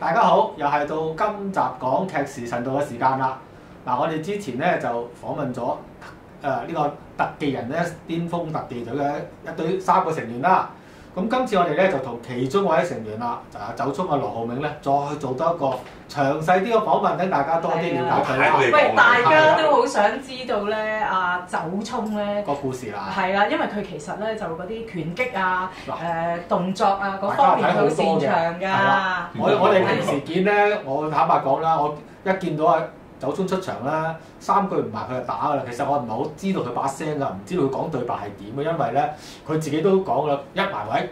大家好，又係到今集講劇時神道嘅時間啦。嗱，我哋之前咧就訪問咗呢個特技人咧，巔峰特技隊嘅一隊3個成員啦。咁今次我哋咧就同其中一位成員啦，就係走聰嘅羅浩銘咧，再做多一個詳細啲嘅訪問，等大家多啲了解佢啦。 喂，大家都好想知道咧，阿走聰咧個故事啦。 係啦，因為佢其實咧就嗰啲拳擊啊、動作啊嗰方面好擅長㗎。 我哋平時見咧，我坦白講啦，我一見到阿走聰出場啦，3句唔埋佢就打㗎啦。其實我唔係好知道佢把聲㗎，唔知道佢講對白係點嘅，因為咧佢自己都講啦，一埋位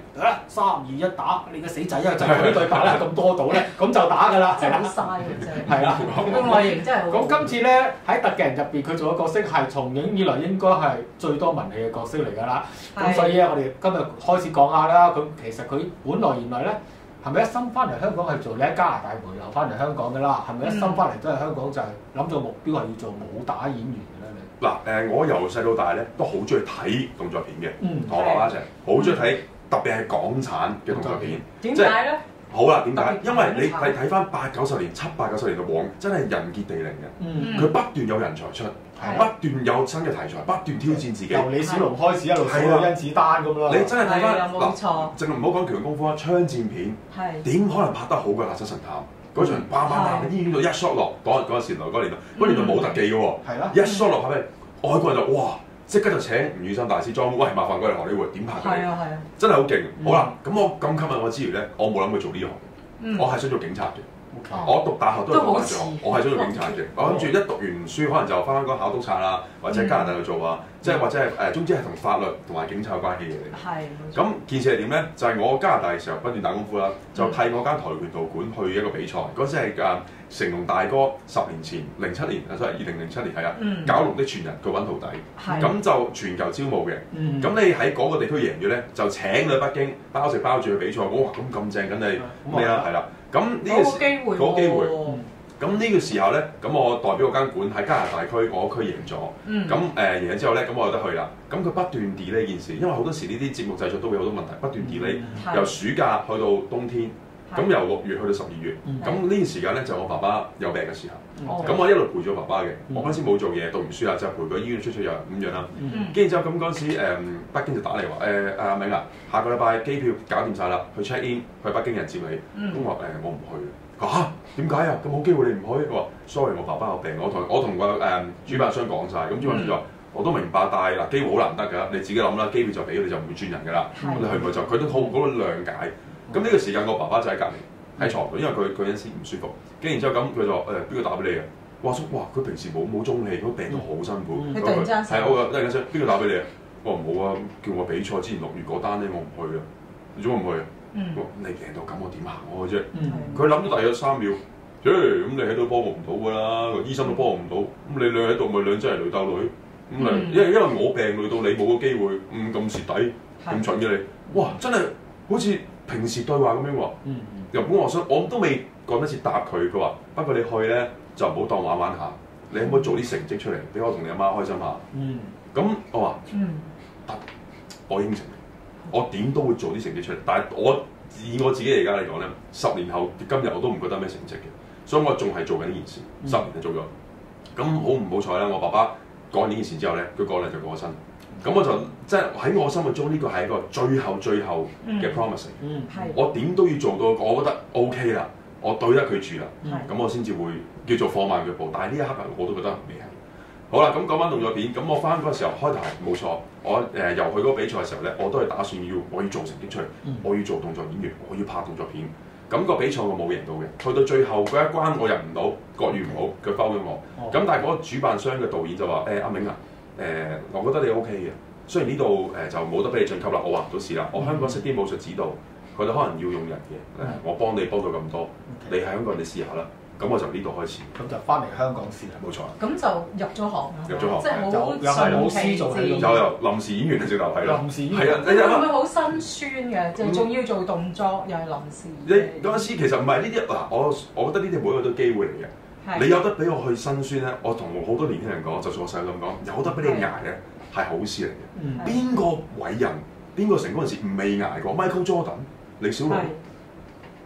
3、2、1打，你個死仔啊！就係佢啲對白咧咁多度咧，咁就打㗎啦。 真係好嘥嘅啫。 係啦， 個外形真係好。 咁今次咧喺特技人入邊，佢做嘅角色係從影以來應該係最多文戲嘅角色嚟㗎啦。咁所以咧，我哋今日開始講下啦。咁其實佢本來原來咧。係咪一心翻嚟香港係做？你喺加拿大回流翻嚟香港嘅啦，係咪一心翻嚟都係香港就係諗咗目標係要做武打演員嘅咧？你嗱我由細到大咧都好中意睇動作片嘅，同我爸爸一齊好中意睇，特別係港產嘅動作片。 點解咧？ 好啦，點解？因為你睇翻8、90年、7、8、90年嘅往，真係人傑地靈嘅。佢不斷有人才出，不斷有新嘅題材，不斷挑戰自己。 由李小龍開始一路睇到甄子丹咁咯。 你真係睇翻冇錯， 淨係唔好講拳功夫啊，槍戰片點可能拍得好過《辣手神探》嗰場砰喺醫院度一 shot 落，嗰陣時來嗰年代冇特技嘅喎，一 shot 落拍俾外國人就哇！即刻就請吳宇森大師裝，喂，麻煩過嚟荷里活點拍佢？ 係啊， 真係好勁。好啦，咁我咁吸引我之餘咧，我冇諗過做呢行，我係想做警察嘅。我讀大學都係讀法律，我係想做警察嘅。我諗住一讀完書，可能就翻香港考督察啦，或者加拿大度做啊，即係或者係總之係同法律同埋警察有關嘅嘢嚟。咁件事係點咧？就係我加拿大嘅時候不斷打功夫啦，就替我間跆拳道館去一個比賽。嗰陣係成龍大哥10年前07年2007年係啊，搞龍的傳人佢揾徒弟，咁就全球招募嘅。咁你喺嗰個地區贏咗咧，就請你去北京包食包住去比賽。哇！咁正，咁你咩啊？係啦。咁呢個機會，咁呢個時候咧，咁我代表嗰間館喺加拿大區，我區贏咗。咁贏咗之後咧，咁我有得去啦。咁佢不斷 delay 呢件事，因為好多時呢啲節目製作都會有好多問題，不斷 delay。由暑假去到冬天，咁由6月去到12月。咁呢段時間咧就我爸爸有病嘅時候，咁我一路陪住我爸爸嘅。我嗰陣時冇做嘢，讀完書啦就陪佢醫院出入咁樣啦。跟住之後咁嗰陣時北京就打嚟話阿銘啊，下個禮拜機票搞掂晒啦，去 check in 去北京人接你。咁我話我唔去。嚇點解啊？咁好機會你唔去？我話 sorry， 我爸爸有病，我同個主辦商講晒。咁主辦商就話我都明白，但係嗱機會好難得㗎，你自己諗啦，機票就俾你就唔會轉人㗎啦。你去唔去就佢都好好諒解。咁呢個時間我爸爸就喺隔離喺床度，因為佢有陣時唔舒服。跟然之後咁佢就話邊個打俾你啊？哇叔哇佢平時冇中氣，佢病到好辛苦。 你突然間係我話突然間邊個打俾你啊？我話唔好啊，叫我比賽之前6月嗰單咧我唔去啊，你做乜唔去啊？你贏到咁我點行我啫？佢諗咗大約3秒，咁你喺度幫我唔到㗎啦，個醫生都幫我唔到，咁你兩喺度咪兩隻係女鬥女，咁因為我病累到你冇個機會，咁蝕底，咁蠢嘅你，哇真係好似平時對話咁樣喎。日本我都未講得切答佢，佢話不過你去咧就唔好當玩玩下，你可唔可以做啲成績出嚟，俾我同你阿媽開心下？咁我話得，我應承。我點都會做啲成績出嚟，但係以我自己而家嚟講咧，10年後今日我都唔覺得咩成績嘅，所以我仲係做緊呢件事，10年就做咗。咁好唔好彩啦？我爸爸講完呢件事之後咧，佢過兩日就過咗身。咁我就即係喺我心目中呢個係一個最後嘅 promise。我點都要做到，我覺得 OK 啦，我對得佢住啦，咁我先至會叫做放慢腳步。但係呢一刻我都覺得未係。好啦，咁講翻動作片，咁我翻嗰個時候開頭係冇錯，我由去嗰個比賽嘅時候咧，我都係打算我要做成績出嚟，我要做動作演員，我要拍動作片。咁個比賽我冇贏到嘅，去到最後嗰一關我入唔到，國語唔好，佢 foul 咗我。咁但係嗰個主辦商嘅導演就話阿銘啊，我覺得你 OK 嘅，雖然呢度就冇得俾你晉級啦，我話唔到事啦，我香港識啲武術指導，佢哋可能要用人嘅，我幫你幫到咁多，你喺香港你試下啦。咁我就呢度開始， 咁就翻嚟香港試啦， 冇錯。 咁就入咗行啦， 入咗行， 即係好又係老師做起， 有臨時演員嘅直頭係啦， 臨時演員係啊， 你會唔會好辛酸嘅？就仲要做動作，又係臨時。 你嗰陣時其實唔係呢啲嗱，我覺得呢啲每一個都機會嚟嘅。你有得俾我去辛酸咧，我同好多年輕人講，就算我細咁講，有得俾你捱咧係好事嚟嘅。邊個偉人，邊個成功人士未捱過 ？Michael Jordan、李小龍。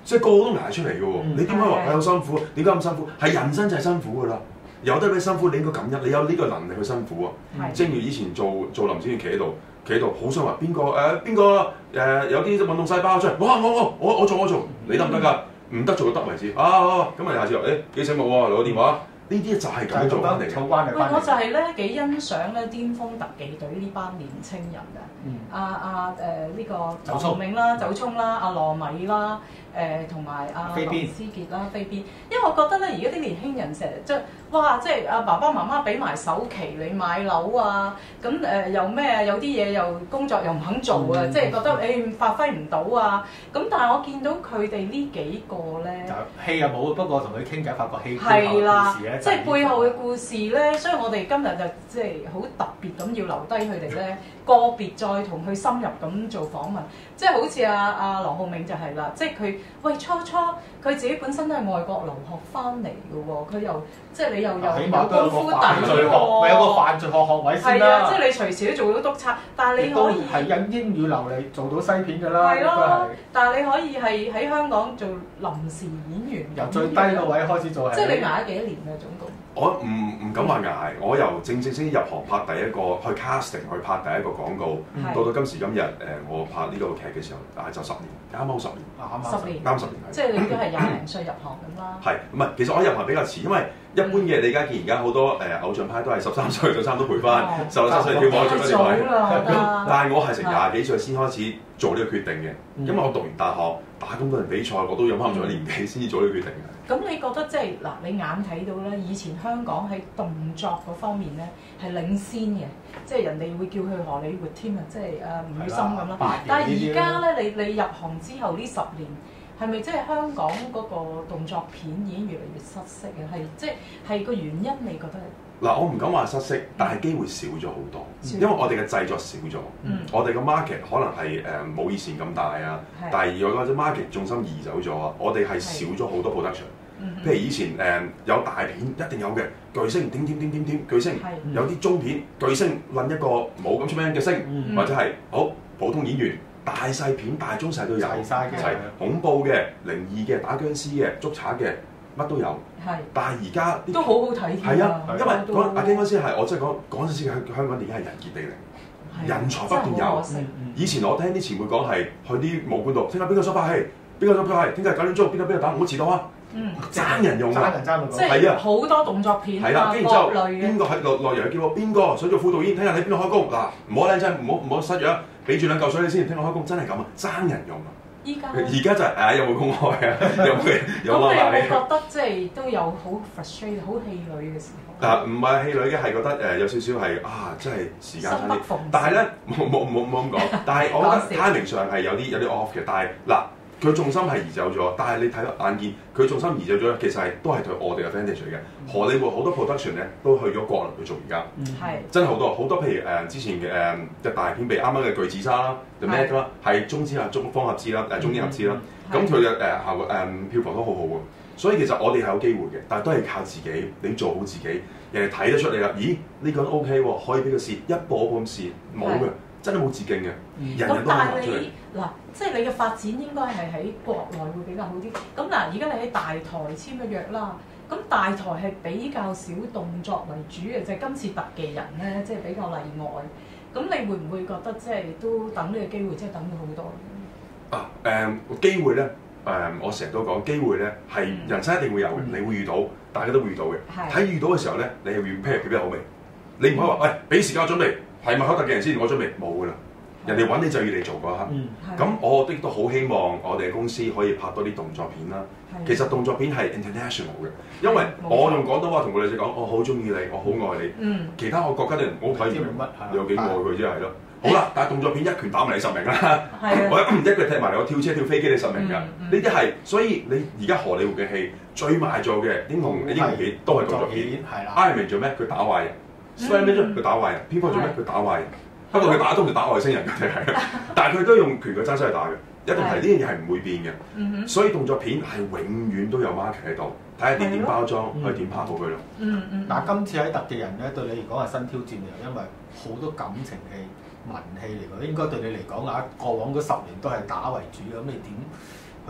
即係個個都捱出嚟嘅喎。你點解話係好辛苦？點解咁辛苦？係人生就係辛苦㗎啦。有得俾辛苦，你應該感恩。你有呢個能力去辛苦啊。正如以前做臨時企喺度好想話邊個有啲運動細胞出嚟，哇！我做，你得唔得㗎？唔得做到得為止。咁啊下次幾醒目喎，攞電話。呢啲就係咁樣做翻嚟嘅。 喂，我就係咧幾欣賞咧巔峰特技隊呢班年青人嘅。呢個劉浩銘啦、走聰啦、阿糯米啦，同埋阿羅思傑啦、飛邊。因為我覺得咧，而家啲年輕人成日即係阿爸爸媽媽俾埋首期你買樓啊，咁又咩有啲嘢又工作又唔肯做啊，即係覺得發揮唔到啊。咁但係我見到佢哋呢幾個咧， 戲又冇，不過同佢傾偈發覺戲係啦，即係背後嘅故事咧，所以我哋今日就即係好特別咁要留低佢哋咧，個別再同佢深入咁做訪問，即係好似阿羅浩銘就係啦，即係佢初佢自己本身都係外國留學翻嚟嘅喎，佢又即係你又有功夫底喎， 有個犯罪學位先啦。 係啊，即係你隨時都做到督察，但係你可以係印英語流利做到西片㗎啦。 係咯，但係你可以係喺香港做臨時演員， 由最低個位開始做。 即係你捱咗幾多年啊？總共？ 我唔敢話捱，我由正式入行拍第一個去 casting 去拍第一個廣告，到今時今日我拍呢個劇嘅時候，就10年，啱啱10年。 10年。 啱10年。 即係你都係20零歲入行咁啦。 係，唔係？其實我入行比較遲，因為一般嘅你而家好多偶像派都係13歲就差唔多陪翻，16、17歲跳舞做嗰啲位。但係我係成20幾歲先開始做呢個決定嘅，因為我讀完大學打咁多人比賽，我都有啱咗年紀先至做呢個決定嘅。 咁你覺得即係嗱，你眼睇到咧，以前香港喺動作嗰方面咧係領先嘅，即係人哋會叫佢荷里活添啊，即係吳宇森咁啦。但係而家咧，你入行之後呢10年，係咪即係香港嗰個動作片已經越嚟越失色啊？係個原因，你覺得？ 嗱，我唔敢話失色，但係機會少咗好多，因為我哋嘅製作少咗，我哋嘅 market 可能係冇以前咁大啊。第二或者 market 重心移走咗啊，我哋係少咗好多 production。譬如以前有大片一定有嘅巨星點巨星，有啲中片巨星揾一個冇咁出名嘅星，或者係好普通演員，大細片大中細都有，齊恐怖嘅、靈異嘅、打僵屍嘅、捉賊嘅。乜都有，但係而家都好好睇添。 係啊，因為阿京嗰陣時係我真係講嗰陣時香港電影係人傑地靈，人才不斷有。以前我聽啲前輩講係去啲武館度，聽下邊個想拍戲，邊個想拍戲，聽日9點鐘邊個打，唔好遲到啊！爭人用啊， 即係好多動作片啊， 跟住之後邊個喺落油叫我邊個想做副導演，聽日喺邊度開工嗱，唔好靚仔，唔好失約，俾住2嚿水你先，聽我開工，真係咁啊，爭人用啊！而家就係有冇公開啊？有冇？ 咁你有冇覺得即係都有好 frustrated、好氣餒嘅時候？ 唔係氣餒嘅，係覺得有少少係真係時間差啲。但係咧，冇咁講。但係我覺得 timing 上係有啲 off 嘅。但係嗱，佢重心係移走咗。但係你睇到眼見佢重心移走咗，其實係都係對我哋嘅 advantage 嚟嘅。荷里活好多 production 咧都去咗國內去做而家，真係好多。譬如之前嘅大片，譬如啱啱嘅巨齒鯊啦。就咩啦？係中資方合資啦，中英合資啦。咁佢嘅效果票房都好好喎。所以其實我哋係有機會嘅，但係都係靠自己，你做好自己，人哋睇得出你啦。咦？呢個 OK 喎，可以俾佢試，一步一步咁試，冇嘅，真係冇捷徑嘅。人人都行出嚟。 嗱，即係你嘅發展應該係喺國內會比較好啲。咁嗱，而家你喺大台簽咗約啦，咁大台係比較少動作為主嘅，就係今次特技人咧，即係比較例外。咁你會唔會覺得即係都等呢個機會，即係等咗好多？ 機會咧，我成日都講機會咧係人生一定會有嘅，你會遇到，大家都會遇到嘅。喺遇到嘅時候咧，你係 prepare 好未？你唔可以話喂，俾時間我準備，係咪考特技人先？我準備冇㗎啦，人哋揾你就要你做嗰刻。咁我亦都好希望我哋公司可以拍多啲動作片啦。其實動作片係 international 嘅，因為我用廣東話同個女仔講，我好中意你，我好愛你。其他我國家啲人我睇唔明，你有幾愛佢啫係咯。好啦，但係動作片一拳打埋你實名啦，我一腳踢埋你，我跳車跳飛機你實名㗎。呢啲係，所以你而家荷里活嘅戲最賣座嘅英雄片都係動作片。Iron Man 做咩？佢打壞人。Spiderman 佢打壞人。蝙蝠做咩？佢打壞人。不過佢打都唔係打外星人嘅，係。但係佢都用拳腳爭出去打嘅。一定係呢樣嘢係唔會變嘅，所以動作片係永遠都有 market 喺度，睇下你點包裝，可以點拍好佢咯。 嗱，今次喺特技人咧，對你嚟講係新挑戰嚟，因為好多感情戲、文戲嚟講，應該對你嚟講過往嗰10年都係打為主，咁你點去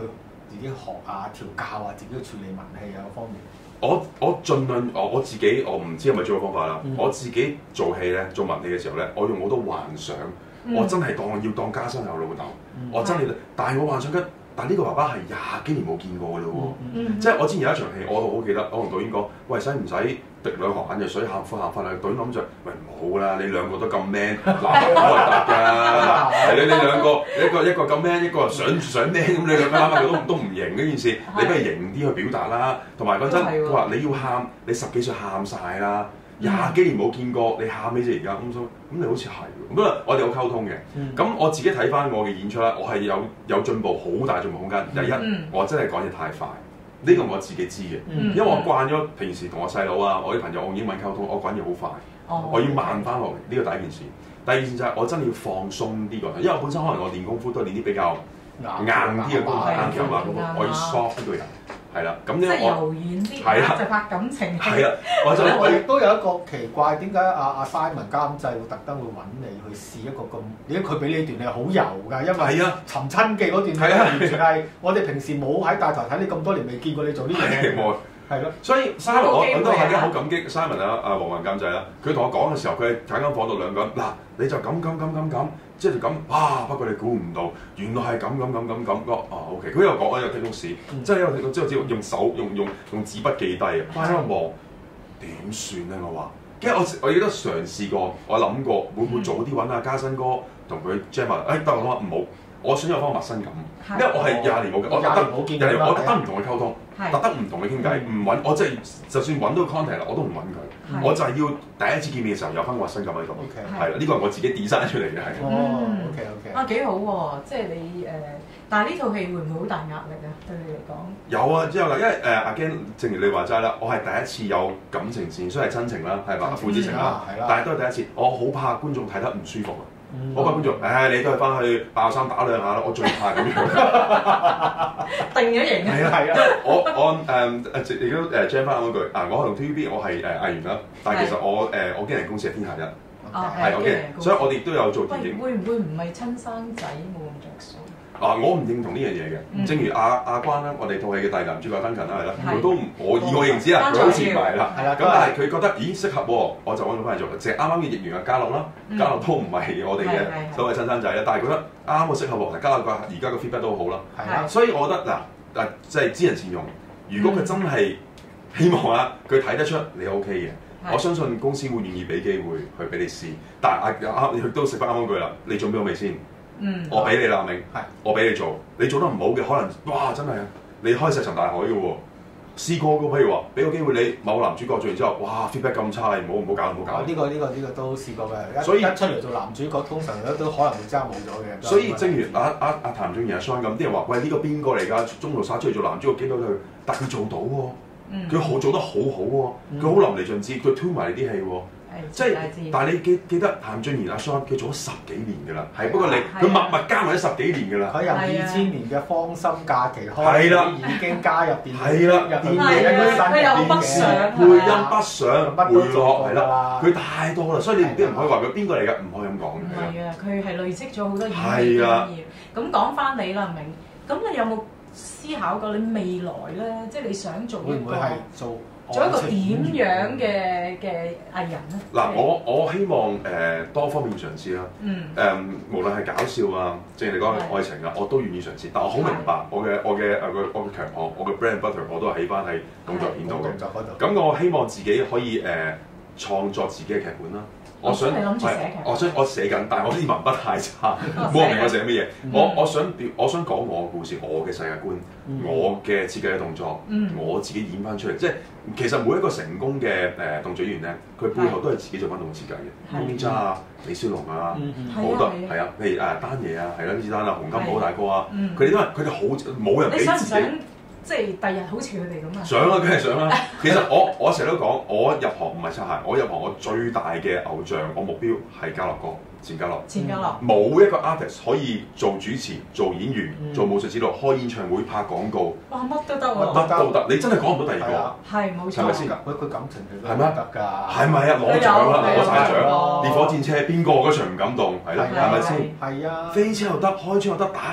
自己學啊、調教啊、自己去處理文氣啊嗰方面？ 我盡量我自己我唔知係咪最好方法啦。我自己做戲咧，做文戲嘅時候咧，我用好多幻想，我真係要當家生係我老豆，我真係，但係我幻想緊。但呢個爸爸係20幾年冇見過嘅咯喎，即係我之前有一場戲，我好記得，我同導演講：喂，使唔使滴兩行眼藥水喊苦喊翻啊？導演諗住：喂，唔好啦，你兩個都咁 man， 嗱好核突㗎，你兩個一個咁 man， 一個想 man 咁，你兩個啱啱都唔型呢件事，你不如型啲去表達啦。同埋講真，佢話你要喊，你10幾歲喊晒啦。20幾年冇見過，你喊咩啫而家咁你好似係喎，咁啊我哋有溝通嘅。咁我自己睇翻我嘅演出啦，我係有進步，好大進步空間。第一，我真係講嘢太快，呢個我自己知嘅，因為我慣咗平時同我細佬啊，我啲朋友用英文溝通，我講嘢好快，我要慢翻落嚟，呢個第一件事。第二件事就係我真係要放鬆啲個，因為我本身可能我練功夫都係練啲比較硬啲嘅功夫，硬橋啊，我要 soft 呢個人。係啦，咁呢即係柔軟啲，就拍感情。 係啦， 我亦都有一個奇怪，點解阿 Simon 監製會特登會揾你去試一個咁？點解佢俾你段係好油㗎？因為尋親記嗰段係完全係我哋平時冇喺大台睇你咁多年未見過你做呢樣嘢。係咯，所以 Simon 我都係好感激 Simon 啊，阿黃雲監製啦。佢同我講嘅時候，佢喺間房度兩個人，嗱你就咁，即係咁啊！不過你估唔到，原來係咁。OK， 佢又講我有聽到屎，即係因為之後用手用紙筆記低啊。我喺度望點算咧？我話，跟住我記得嘗試過，我諗過會唔會早啲揾阿嘉新哥同佢 jam 埋？得我諗唔好。我想有翻陌生感，因為我係20年冇，我特登唔同佢溝通，特登唔同佢傾偈，唔揾我即係就算揾到 contact 啦，我都唔揾佢，我就係要第一次見面嘅時候有翻陌生感喺度，係啦，呢個係我自己 design 出嚟嘅，係。 OK。 啊幾好喎，即係你但係呢套戲會唔會好大壓力啊？對你嚟講？ 有啊，之後啦，因為again，正如你話齋啦，我係第一次有感情線，雖然係親情啦，係嘛，父子情啦，但係都係第一次，我好怕觀眾睇得唔舒服啊。我怕觀眾，你都係翻去爆衫打兩下啦，我最怕咁樣。 定咗型啊！ 係啊，我亦都將翻嗰句我同 TVB 我係藝員啦，但係其實我經紀公司係天下一，係我嘅，所以我哋都有做電影。 會唔係親生仔冇咁着數？ 我唔認同呢樣嘢嘅，正如阿關啦，我哋套戲嘅大男主角Duncan啦，係啦，佢都我認知啦，佢好似唔係啦，咁但係佢覺得咦適合喎，我就揾佢翻嚟做，就係啱啱嘅演員嘅家樂啦，家樂都唔係我哋嘅所謂親生仔啦，但係覺得啱我適合喎，家樂而家個 feedback 都好啦，所以我覺得嗱即係知人善用，如果佢真係希望佢睇得出你 OK 嘅，我相信公司會願意俾機會去俾你試，但係佢都食翻啱嗰句啦，你準備好未先？我俾你啦，阿明，我俾你做，你做得唔好嘅，可能哇真係你開石沉大海嘅喎，試過嘅，譬如話俾個機會你某男主角做完之後，哇 feedback 咁差，唔好搞。 呢個都試過嘅， 所以一出嚟做男主角，通常都可能會爭冇咗嘅。 所以正如阿譚俊彥阿 Sean 咁，啲人話喂呢個邊個嚟㗎？中途殺出嚟做男主角幾多佢？但佢做到喎，佢做得好好喎，佢好淋漓盡致，佢推埋你啲戲喎。即係，但係你記得譚俊彥阿 Sean 佢做咗10幾年㗎啦，係不過佢默默加埋咗10幾年㗎啦。 佢由2000年嘅《芳心假期》開始已經加入電影入電影嘅新嘅配音北上回落係啦，佢太多啦，所以你啲人唔可以話佢邊個嚟㗎，唔可以咁講嘅。 唔係啊，佢係累積咗好多演藝經驗。咁講翻你啦，明，咁你有冇思考過你未來咧？即係你想做一個做一個點樣嘅藝人咧？ 嗱，我希望多方面嘗試啦。無論係搞笑啊，正如你講嘅愛情啊，我都願意嘗試。但我好明白我嘅強項，我嘅 bread and butter 我都係起翻喺動作片度嘅。咁我希望自己可以創作自己嘅劇本啦。我想我寫緊，但係我啲文筆太差，冇人明我寫乜嘢。我想講我嘅故事，我嘅世界觀，我嘅設計嘅動作，我自己演翻出嚟。即係其實每一個成功嘅動作演員咧，佢背後都係自己做翻動作設計嘅。龔嘉啊、李小龍啊，好多係啊，譬如丹爺啊，係啦，甄子丹啊、洪金寶大哥啊，佢哋都係佢哋好冇人俾自己。 即係第日好似佢哋咁啊！ 想啦，梗係想啦。其實我成日都講，我入行唔係擦鞋，我入行我最大嘅偶像，我目標係家樂哥，錢嘉樂。冇一個 artist 可以做主持、做演員、做武術指導、開演唱會、拍廣告。 哇！乜都得喎， 乜都得。你真係講唔到第二個。 係冇錯。 係咪先？ 佢感情其實係咩？ 得㗎。 係咪啊？攞獎啦，攞晒獎。烈火戰車邊個嗰場唔感動？係啦，係咪先？ 係啊。 飛車又得，開槍又得，打又得，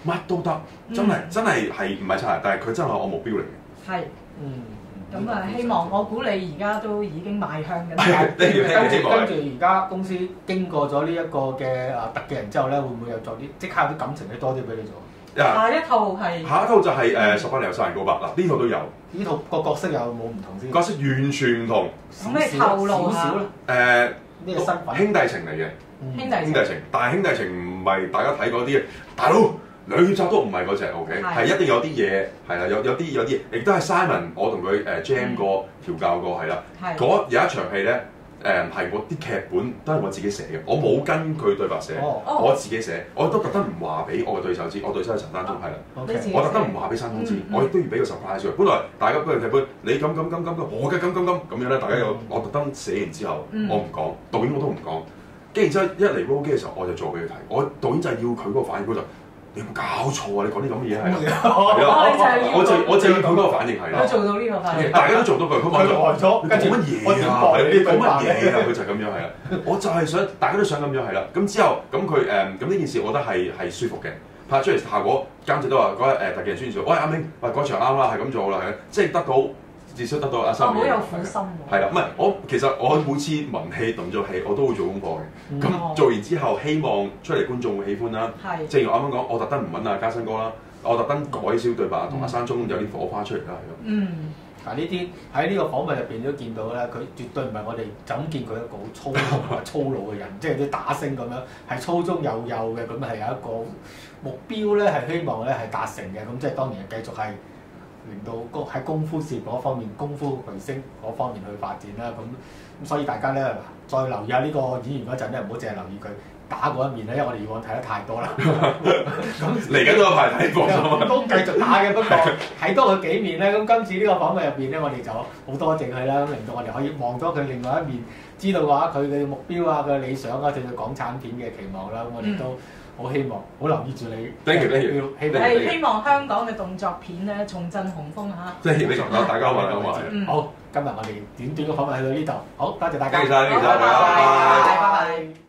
乜都得，真係係唔係差，但係佢真係我目標嚟嘅。 係，咁啊，希望我估你而家都已經邁向緊。 跟住而家公司經過咗呢一個嘅特技人之後咧，會唔會有做啲即刻有啲感情嘅多啲俾你做？ 下一套係下一套就係18年後殺人告白嗱，呢套都有。 呢套個角色有冇唔同先？ 角色完全唔同。 咩透露下？ 咩身份？ 兄弟情嚟嘅。 兄弟情， 但係兄弟情唔係大家睇嗰啲大佬兩集都唔係嗰隻 ，OK， 係一定有啲嘢係啦，有啲，亦都係 Simon 我同佢jam 過調教過係啦。嗰有一場戲咧。係我啲劇本都係我自己寫嘅，我冇跟佢對白寫，我自己寫，我都特登唔話俾我嘅對手知，我對手係陳丹中係啦，我特登唔話俾山東知，我亦都要俾個 surprise 佢。本來大家嗰陣劇本，你咁，我嘅咁樣咧，大家有我特登寫完之後，我唔講，導演我都唔講，跟住然之後一嚟 roll 機嘅時候，我就做俾佢睇，我導演就係要佢嗰個反應，佢就。你有冇搞錯啊？你講啲咁嘅嘢係啦，我就要佢嗰個反應係啦。 我做到呢個反應， 大家都做到佢。佢呆咗，跟住乜嘢啊？你講乜嘢啊？佢就係咁樣係啦。我就係想大家都想咁樣係啦。咁之後咁佢咁呢件事，我覺得係舒服嘅。拍出嚟效果，監製都話嗰日特技人宣傳，喂阿明，喂嗰場啱啦，係咁做啦，係即係得到。至少得到阿三。 好有苦心喎。 係啦，唔係其實我每次文戲動作戲我都會做功課嘅。咁做完之後，希望出嚟觀眾會喜歡啦。係。正如我啱啱講，我特登唔揾阿嘉新哥啦，我特登改少對白，同阿山中有啲火花出嚟啦，係咁。 嗱呢啲喺呢個訪問入邊都見到咧，佢絕對唔係我哋就咁見佢一個好粗魯粗魯嘅人，即係啲打星咁樣，係粗中有嘅，咁係有一個目標咧，係希望咧係達成嘅，咁即係當然係繼續係。令到喺功夫事業嗰方面、功夫巨星嗰方面去發展啦，咁所以大家咧再留意下呢個演員嗰陣咧，唔好淨係留意佢打嗰一面咧，因為我哋以往睇得太多啦。咁嚟緊都有排睇過， 都繼續打嘅，不過睇多佢幾面咧。咁今次呢個訪問入邊咧，我哋就好多謝佢啦，咁令到我哋可以望咗佢另外一面，知道話佢嘅目標啊、佢嘅理想啊，對佢港產片嘅期望啦，咁我哋都。好希望，好留意住你。 係希望香港嘅動作片咧重振雄風嚇。 即係你同大家話講話。 好，今日我哋短短嘅訪問去到呢度，好多謝大家。 多謝晒，拜拜。